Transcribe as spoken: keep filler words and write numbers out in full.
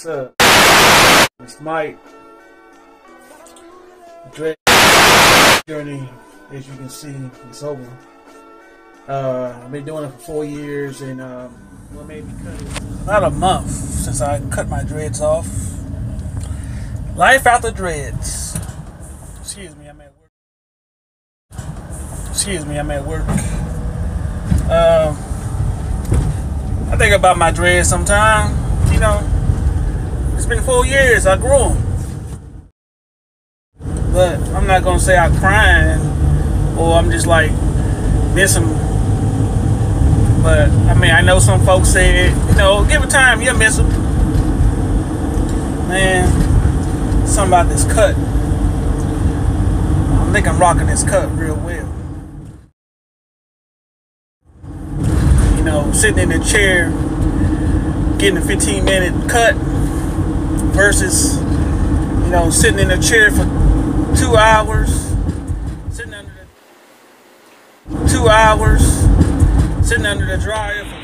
What's up? It's Mike. Dread journey, as you can see, it's over. Uh, I've been doing it for four years, and um, what made me cut it? About a month since I cut my dreads off. Life after dreads. Excuse me, I'm at work. Excuse me, I'm at work. Um, I think about my dreads sometimes. You know, it's been four years. I grew them. But I'm not gonna say I'm crying or I'm just like missing them. But I mean, I know some folks said, you know, give it time, you'll miss them. Man, something about this cut. I think I'm rocking this cut real well. You know, sitting in the chair, getting a fifteen minute cut versus, you know, sitting in the chair for two hours, sitting under the two hours, sitting under the dryer for